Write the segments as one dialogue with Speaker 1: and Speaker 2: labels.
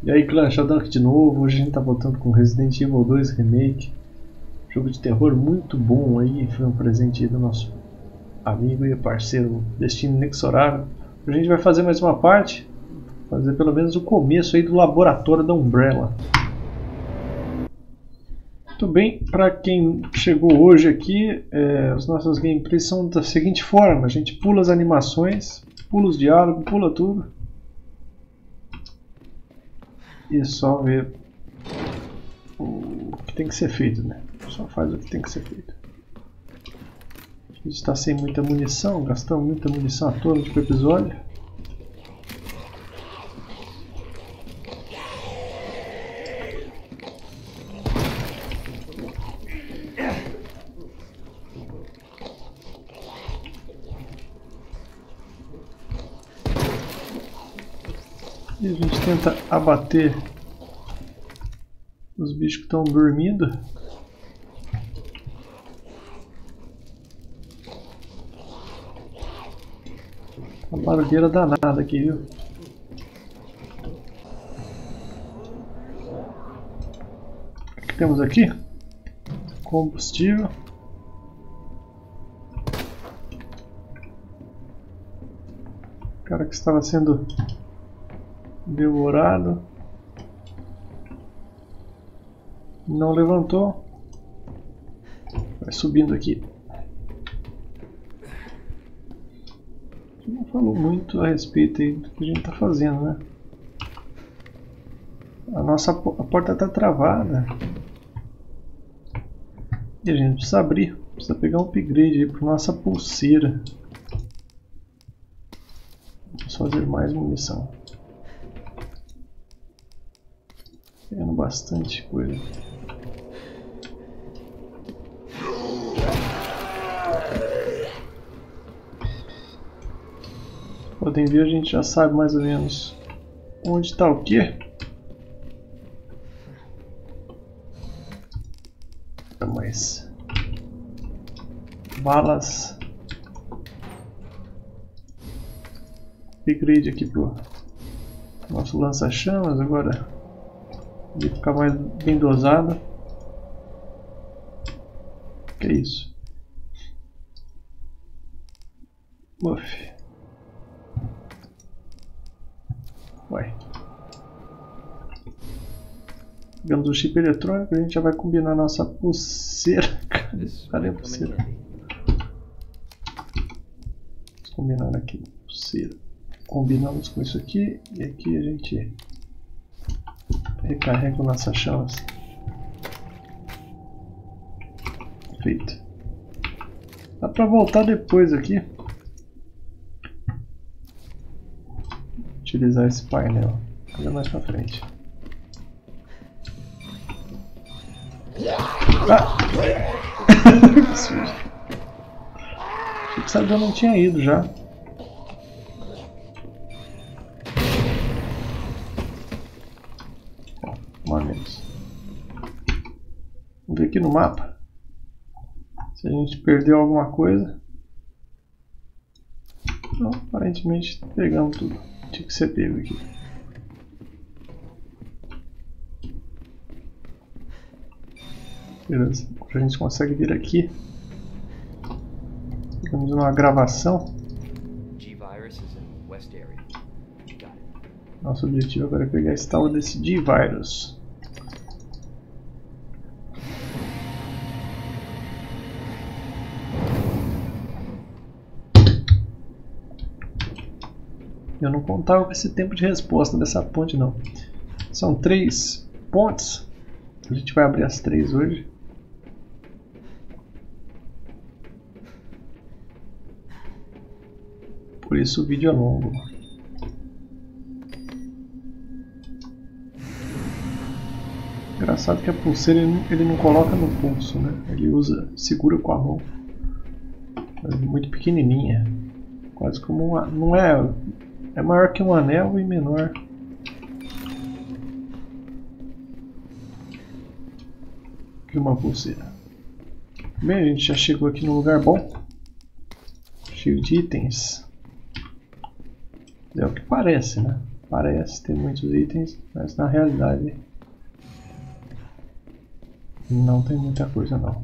Speaker 1: E aí, clã, Shadow aqui de novo. Hoje a gente tá voltando com Resident Evil 2 Remake. Jogo de terror muito bom aí. Foi um presente aí do nosso amigo e parceiro Destino Inexorável. A gente vai fazer mais uma parte. Fazer pelo menos o começo aí do laboratório da Umbrella. Muito bem, para quem chegou hoje aqui, as nossas gameplays são da seguinte forma: a gente pula as animações, pula os diálogos, pula tudo. E só ver o que tem que ser feito, né? Só faz o que tem que ser feito. A gente está sem muita munição, gastamos muita munição à toa no episódio. E a gente tenta abater os bichos que estão dormindo. Uma barulheira danada aqui, viu? O que temos aqui? Combustível. O cara que estava sendo devorado não levantou. Vai subindo aqui. Não falou muito a respeito aí do que a gente está fazendo, né? A porta está travada e a gente precisa abrir. Precisa pegar um upgrade aí para nossa pulseira. Vamos fazer mais munição. Pegando bastante coisa. Podem ver, a gente já sabe mais ou menos onde está o que. Mais balas. Upgrade aqui pro nosso lança-chamas agora. Ele ficar mais bem dosado. Que é isso? Uff. Vai. Pegamos o chip eletrônico, a gente já vai combinar nossa pulseira. Cadê a pulseira? Vamos combinar aqui pulseira. Combinamos com isso aqui e aqui a gente recarrega o lança-chamas. Feito. Dá pra voltar depois aqui. Utilizar esse painel. Olha mais pra frente. Ah! Que sujo. Achei que essa dor não tinha ido já. Bom, uma menos. Vamos ver aqui no mapa se a gente perdeu alguma coisa. Não, aparentemente pegamos tudo. Tinha que ser pego aqui. Beleza, agora a gente consegue vir aqui. Ficamos numa gravação. Nosso objetivo agora é pegar esse tal desse G-Virus. Eu não contava com esse tempo de resposta dessa ponte não. São 3 pontes. A gente vai abrir as 3 hoje. Por isso o vídeo é longo. Engraçado que a pulseira ele não coloca no pulso, né? Ele segura com a mão. É muito pequenininha. Quase como uma... não é... É maior que um anel e menor. Que uma pulseira. Bem, a gente já chegou aqui num lugar bom. Cheio de itens. É o que parece, né? Parece ter muitos itens, mas na realidade não tem muita coisa não.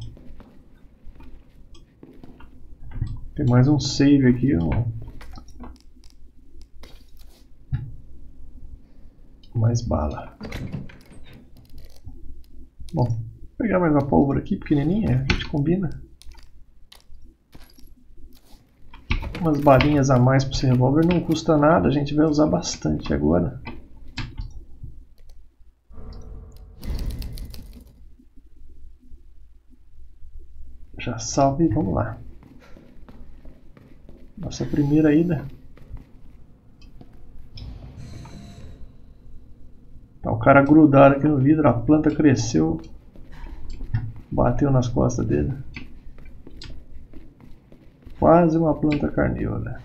Speaker 1: Tem mais um save aqui, ó. Mais bala. Bom, vou pegar mais uma pólvora aqui, pequenininha, a gente combina. Umas balinhas a mais para esse revólver não custa nada, a gente vai usar bastante agora. Já salve e vamos lá. Nossa primeira ida. Tá o cara grudado aqui no vidro, a planta cresceu. Bateu nas costas dele. Quase uma planta carnívora.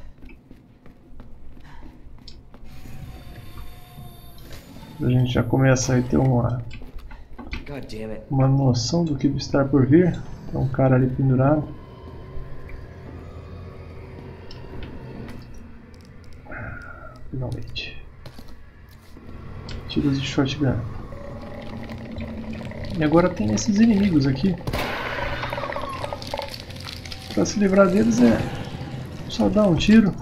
Speaker 1: A gente já começa a ter uma noção do que está por vir. Tem um cara ali pendurado. Finalmente. Tiros de shotgun. E agora tem esses inimigos aqui. Para se livrar deles é só dar um tiro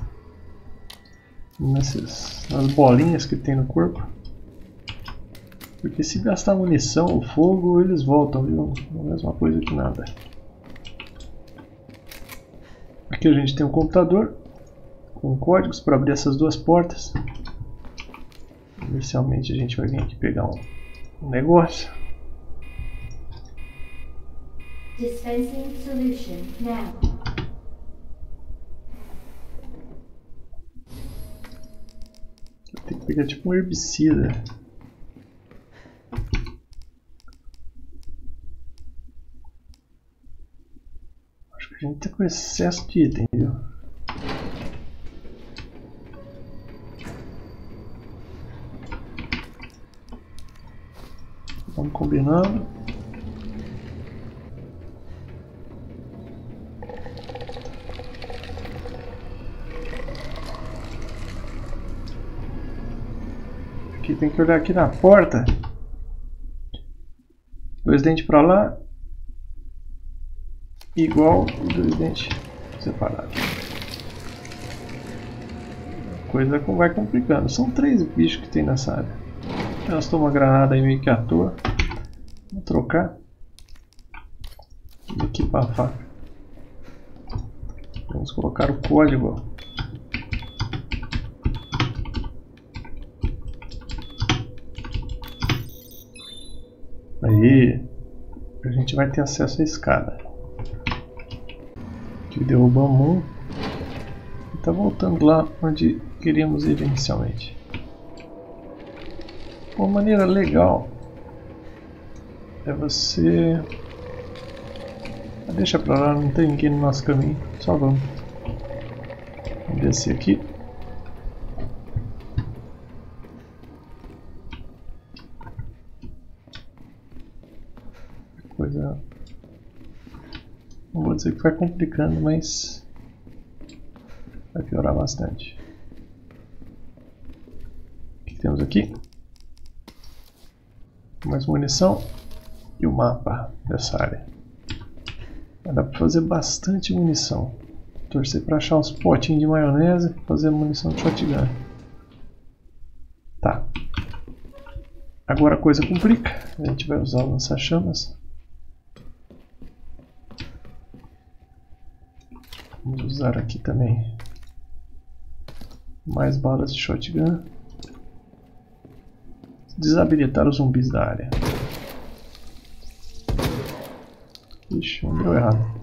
Speaker 1: nas bolinhas que tem no corpo. Porque se gastar munição ou fogo, eles voltam, viu? É a mesma coisa que nada. Aqui a gente tem um computador com códigos para abrir essas duas portas. Inicialmente a gente vai vir aqui pegar um negócio.
Speaker 2: Dispensing solution now.
Speaker 1: Tem que pegar tipo um herbicida. Acho que a gente tá com excesso de item, viu? Vamos combinando. Aqui tem que olhar aqui na porta. Dois dentes para lá. Igual e dois dentes separados. A coisa vai complicando. São 3 bichos que tem nessa área. Elas tomam uma granada aí meio que à toa. Vou trocar. E equipar a faca. Vamos colocar o código. Aí a gente vai ter acesso à escada. Aqui derrubamos um. E tá voltando lá onde queríamos ir inicialmente. Uma maneira legal é você... Deixa pra lá, não tem ninguém no nosso caminho. Só vamos. Vamos descer aqui. Coisa... Não vou dizer que vai complicando, mas vai piorar bastante. O que temos aqui? Mais munição e o mapa dessa área. Dá para fazer bastante munição. Torcer para achar uns potinhos de maionese e fazer munição de shotgun. Tá. Agora a coisa complica. A gente vai usar o lança-chamas. Vamos usar aqui também mais balas de shotgun. Desabilitar os zumbis da área. Ixi, não deu errado.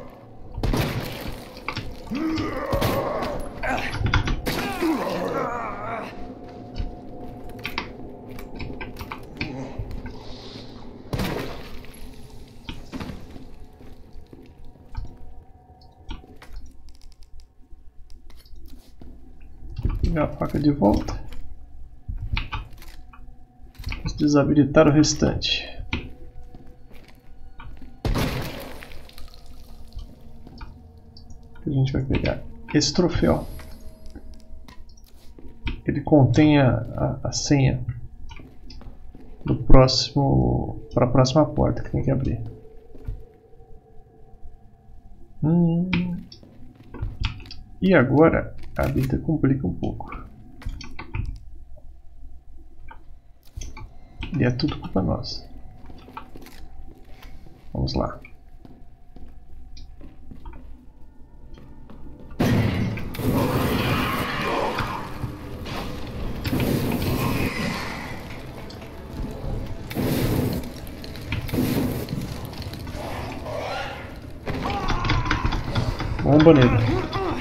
Speaker 1: Pegar a faca de volta. Vamos desabilitar o restante. A gente vai pegar esse troféu. ele contém a senha do próximo, para a próxima porta que tem que abrir. E agora a vida complica um pouco. E é tudo culpa nossa. Vamos lá. Bomba nele.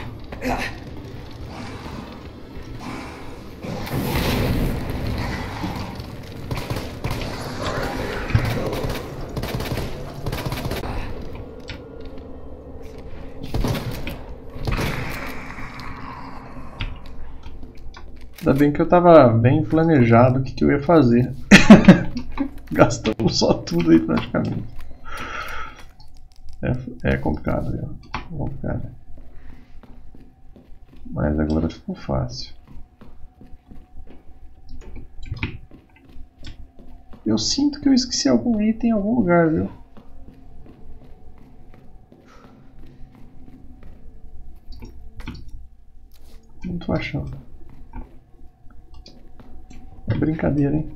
Speaker 1: Ainda bem que eu tava bem planejado o que eu ia fazer. Gastamos só tudo aí praticamente. É complicado, viu? Complicado. Mas agora ficou fácil. Eu sinto que eu esqueci algum item em algum lugar, viu? Não tô achando. É brincadeira, hein?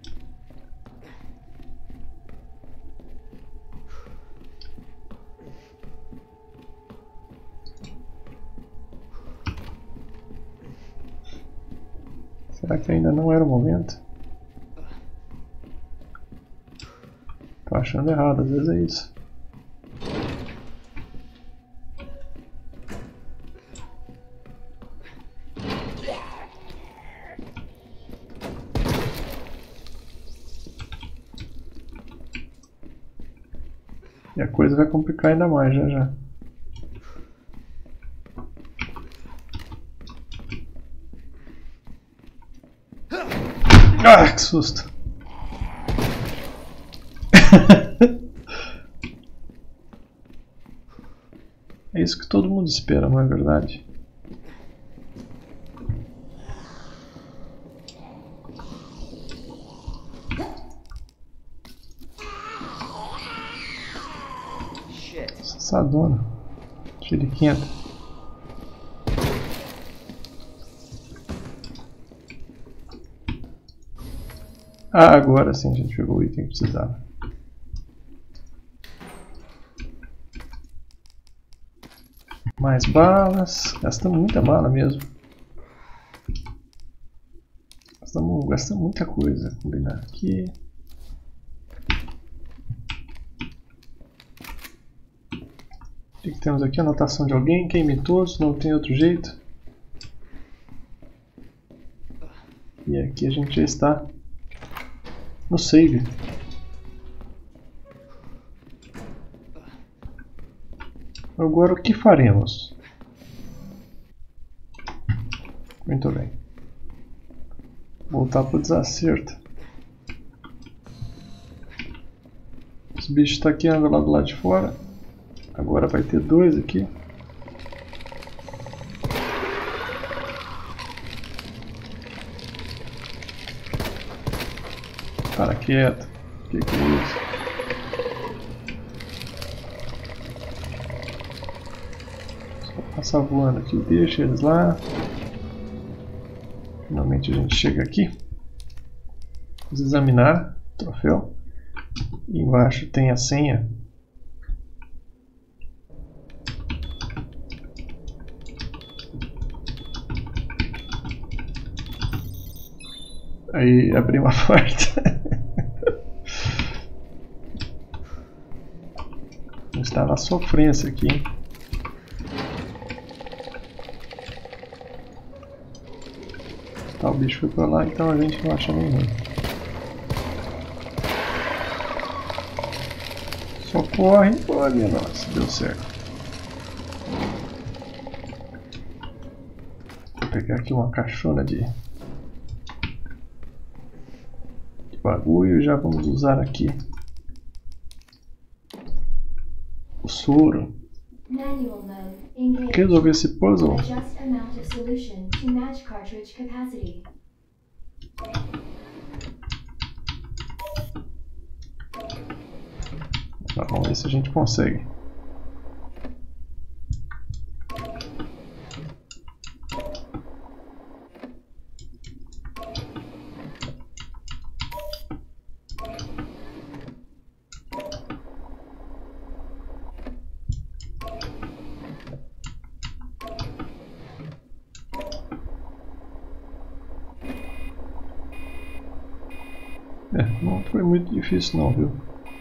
Speaker 1: Será que ainda não era o momento? Tô achando errado, às vezes é isso. E a coisa vai complicar ainda mais já já. Ah, que susto! É isso que todo mundo espera, não é verdade? Sassadona. Chiriquenta. Ah, agora sim a gente pegou o item que precisava. Mais balas. Gastamos muita bala mesmo. Gastamos muita coisa. Combinar aqui. O que temos aqui? Anotação de alguém. Queime todos, não tem outro jeito. E aqui a gente já está no save. Agora o que faremos? Muito bem. Voltar para o desacerto. Os bichos estão aqui andando lá do lado de fora. Agora vai ter dois aqui. Para quieto. Que é isso? Só passar voando aqui. Deixa eles lá. Finalmente a gente chega aqui. Vamos examinar o troféu. E embaixo tem a senha. Aí abri uma porta. Está na sofrência aqui, hein? Tá, o bicho foi pra lá, então a gente não acha nenhum. Só corre. Olha, nossa, deu certo. Vou pegar aqui uma caixona de bagulho e já vamos usar aqui o soro.
Speaker 2: Manual mode engaged.
Speaker 1: Resolver esse puzzle.
Speaker 2: Adjust amount of solution to match cartridge capacity.
Speaker 1: Tá, vamos ver se a gente consegue. Não foi muito difícil não, viu?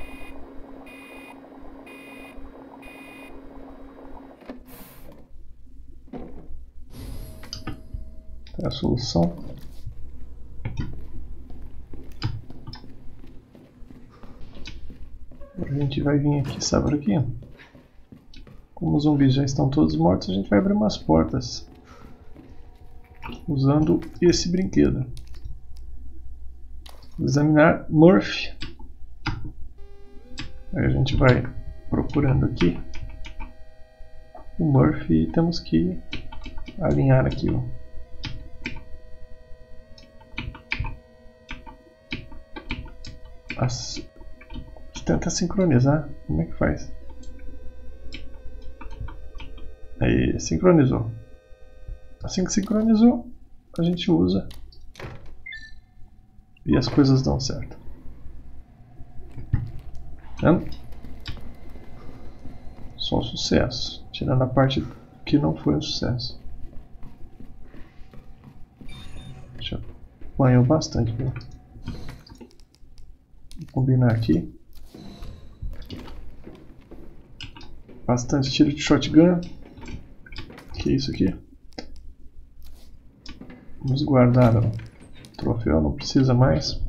Speaker 1: É a solução. A gente vai vir aqui, sabe por aqui? Como os zumbis já estão todos mortos, a gente vai abrir umas portas usando esse brinquedo. Examinar Murphy. Aí a gente vai procurando aqui o Murphy e temos que alinhar aqui, ó. Tenta sincronizar. Como é que faz? Aí, sincronizou. Assim que sincronizou, a gente usa e as coisas dão certo. Vendo? Só um sucesso, tirando a parte que não foi um sucesso. Já apanhou bastante, viu? Vou combinar aqui. Bastante tiro de shotgun. Que é isso aqui? Vamos guardar o troféu, não precisa mais.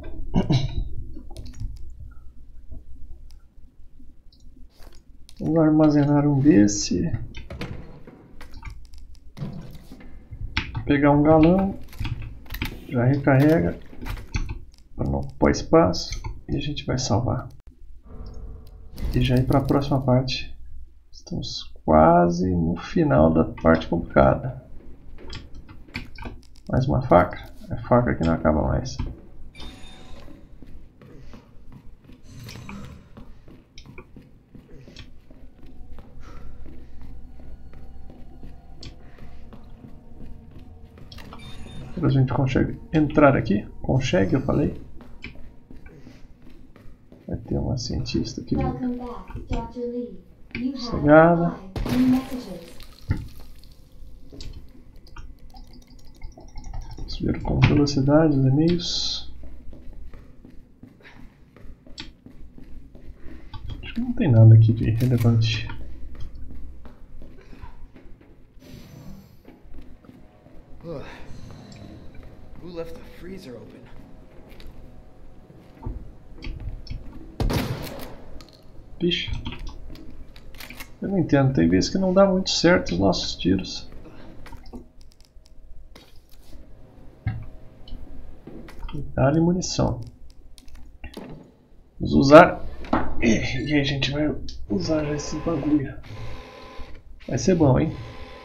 Speaker 1: Vamos armazenar um desse. Pegar um galão. Já recarrega. Para não ocupar espaço. E a gente vai salvar. E já ir para a próxima parte. Estamos quase no final da parte complicada. Mais uma faca. É faca que não acaba mais. A gente consegue entrar aqui? Consegue, eu falei. Vai ter uma cientista aqui.
Speaker 2: Welcome back, Dr. Lee. You have
Speaker 1: Chegada.
Speaker 2: 5 new messages.
Speaker 1: Vamos ver com velocidade os e-mails. Acho que não tem nada aqui de relevante.
Speaker 3: Who left the freezer open?
Speaker 1: Bicho. Eu não entendo, tem vezes que não dá muito certo os nossos tiros. Dá-lhe munição. Vamos usar. E aí a gente vai usar já esse bagulho. Vai ser bom, hein?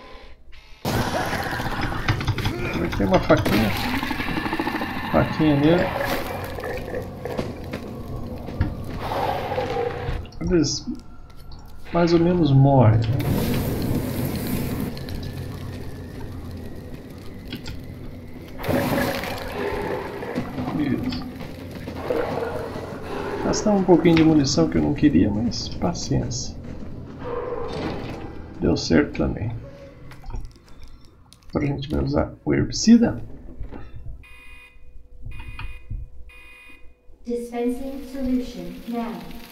Speaker 1: Tem uma faquinha. Faquinha nele. Eles mais ou menos morrem, né? Isso. Gastar um pouquinho de munição que eu não queria, mas paciência. Deu certo também. Agora a gente vai usar o herbicida.
Speaker 2: Dispensing solution now.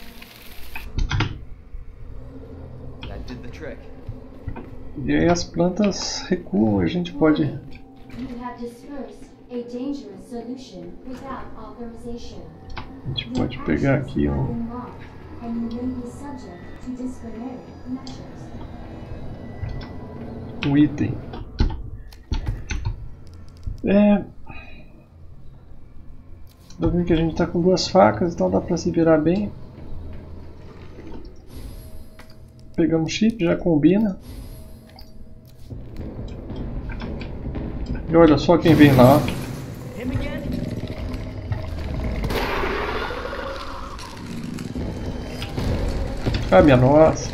Speaker 3: That did the trick.
Speaker 1: E aí as plantas recuam, a gente pode...
Speaker 2: You have dispersed a dangerous solution without authorization.
Speaker 1: A gente pode pegar aqui
Speaker 2: Have
Speaker 1: um...
Speaker 2: been locked, and you may be subject to disciplinary measures.
Speaker 1: um item. Dá pra ver que a gente está com duas facas, então dá para se virar bem. Pegamos chip, já combina. E olha só quem vem lá. Ah, minha nossa.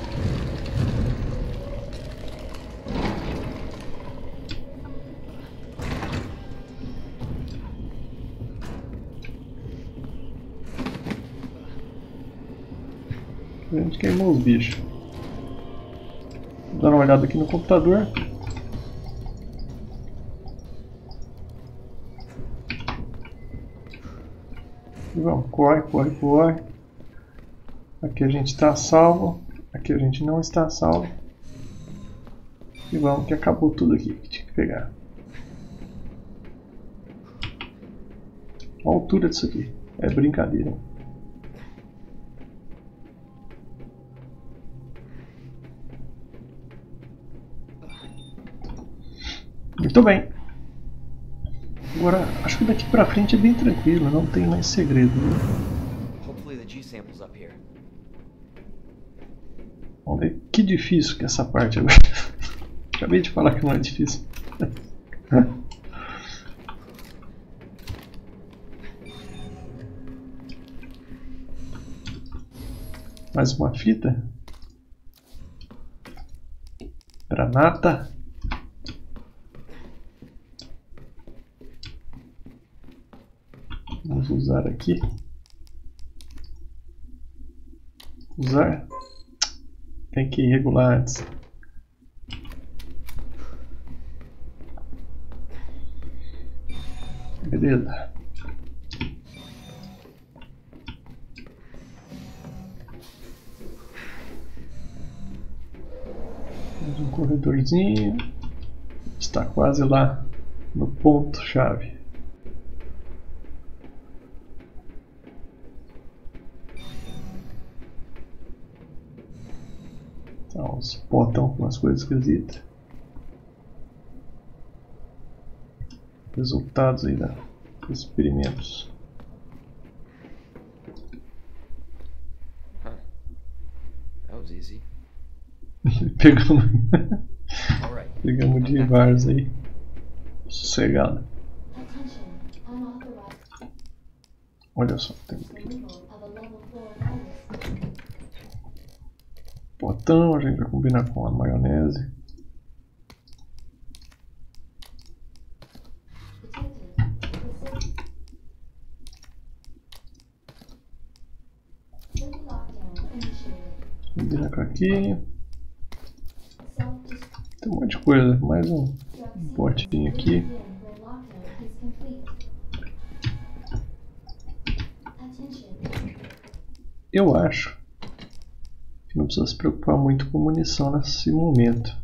Speaker 1: A gente queimou os bichos. Vou dar uma olhada aqui no computador. E vamos, corre, corre, corre. Aqui a gente está salvo. Aqui a gente não está salvo. E vamos que acabou tudo aqui que tinha que pegar. Olha a altura disso aqui. É brincadeira. Muito bem. Agora, acho que daqui pra frente é bem tranquilo, não tem mais segredo. Né?
Speaker 3: Hopefully the G sample's up here.
Speaker 1: Vamos ver que difícil que é essa parte agora. Acabei de falar que não é difícil. Mais uma fita. Granata. Vamos usar aqui. Usar. Tem que regular antes. Beleza. Temos um corredorzinho. Está quase lá no ponto-chave. Então, os potão com as coisas esquisitas. Resultados aí dos experimentos.
Speaker 3: That was easy.
Speaker 1: Pegamos de vários aí. Sossegado. Olha só, tem potão, a gente vai combinar com a maionese. Combina com aqui. Tem um monte de coisa, mais um potinho aqui. Eu acho que não precisa se preocupar muito com munição nesse momento.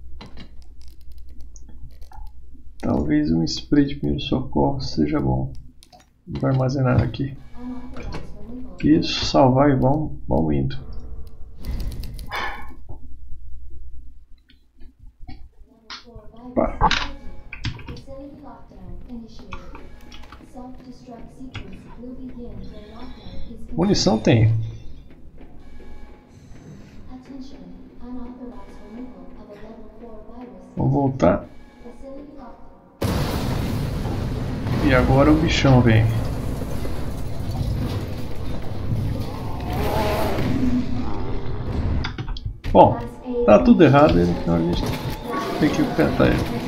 Speaker 1: Talvez um spray de primeiro socorro seja bom. Vou armazenar aqui. Isso, salvar e vamos indo. Opa. Munição tem. Vamos voltar. E agora o bichão vem. Bom, tá tudo errado, então a gente tem que enfrentar ele.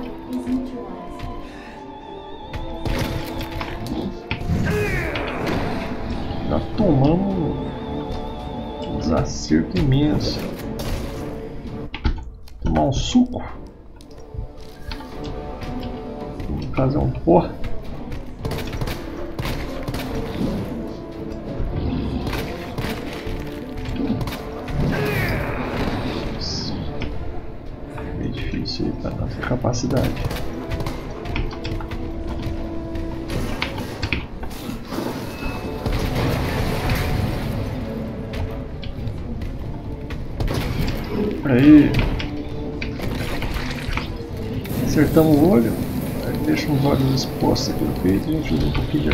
Speaker 1: Já tomamos um desacerto imenso. Tomar um suco. No caso é um pó. É difícil aí para nossa capacidade. Aí acertamos o olho, aí deixa os olhos expostos aqui no peito e a gente usa um pouquinho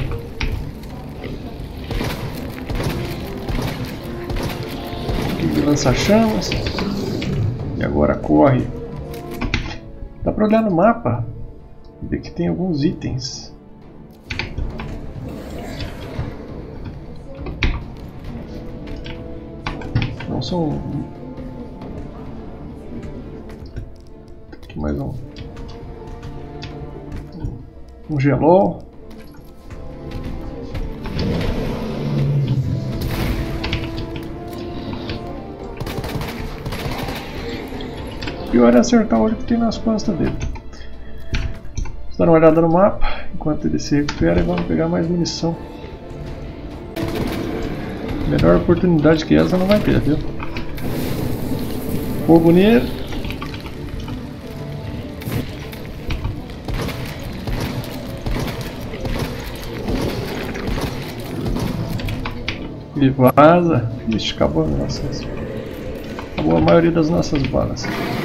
Speaker 1: de lança-chamas. E agora corre. Dá pra olhar no mapa. Ver que tem alguns itens. Não são... Aqui mais um gelol. Pior é acertar o olho que tem nas costas dele. Vamos dar uma olhada no mapa enquanto ele se recupera e vamos pegar mais munição. Melhor oportunidade que essa não vai ter, viu? Fogo nele. Ele vaza. Ixi, acabou acabou a maioria das nossas balas.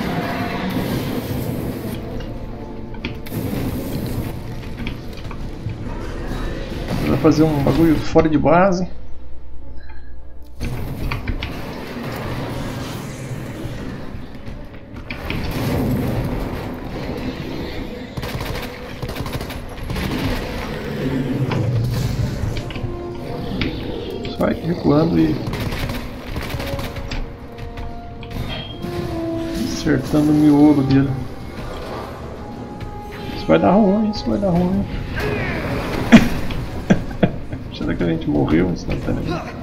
Speaker 1: Vai fazer um bagulho fora de base. Vai recuando e acertando o miolo dele. Isso vai dar ruim, isso vai dar ruim. Será que a gente morreu instantaneamente?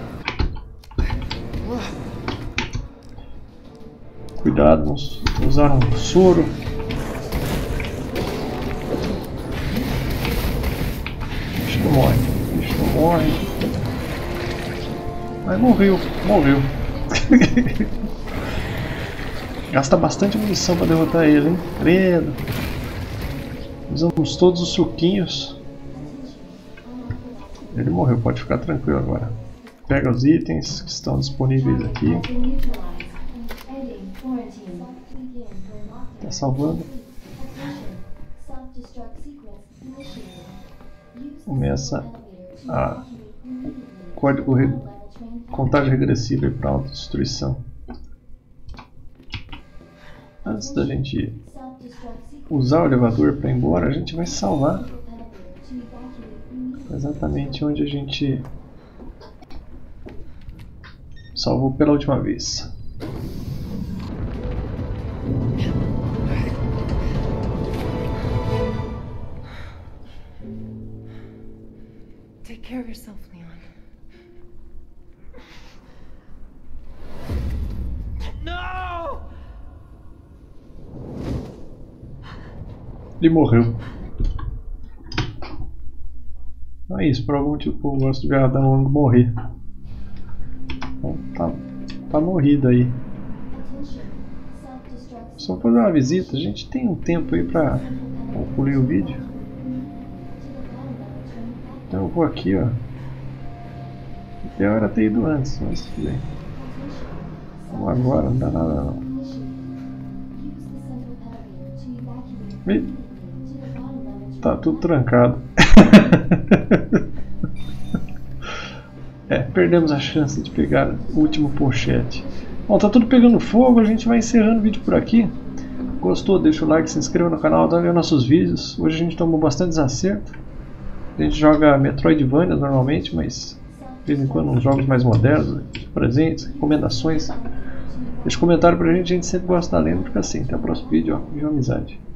Speaker 1: Cuidado, vamos usar um soro. Bicho não morre, bicho não morre. Mas morreu, morreu. Gasta bastante munição para derrotar ele, hein? Credo. Usamos todos os suquinhos. Ele morreu, pode ficar tranquilo agora. Pega os itens que estão disponíveis aqui. Tá salvando. Começa a contagem regressiva para autodestruição. Antes da gente usar o elevador para ir embora, a gente vai salvar exatamente onde a gente salvou pela última vez.
Speaker 4: Take care of yourself, Leon.
Speaker 3: No!
Speaker 1: Ele morreu. Não é isso, por algum tipo eu gosto de ver Adão Longo morrer. Bom, tá morrido aí. Só fazer uma visita, a gente tem um tempo aí pra concluir o vídeo. Então eu vou aqui, ó. Até a hora ter ido antes, mas tudo bem. Vamos agora, não dá nada não. E tá tudo trancado. Perdemos a chance de pegar o último pochete. Bom, tá tudo pegando fogo, a gente vai encerrando o vídeo por aqui. Gostou? Deixa o like, se inscreva no canal, dá ver nossos vídeos. Hoje a gente tomou bastante desacerto. A gente joga Metroidvania normalmente, mas de vez em quando uns jogos mais modernos, presentes, recomendações. Deixa um comentário pra gente, a gente sempre gosta da lenda, fica assim. Até o próximo vídeo, ó. Viva a amizade.